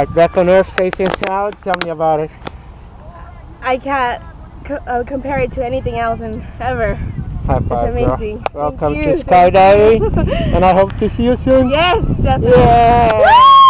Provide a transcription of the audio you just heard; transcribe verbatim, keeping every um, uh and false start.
right, back on Earth, safe and sound. Tell me about it. I can't co uh, compare it to anything else in ever. High five, it's amazing. Girl. Welcome Thank you. to skydiving, and I hope to see you soon. Yes, definitely. Yeah.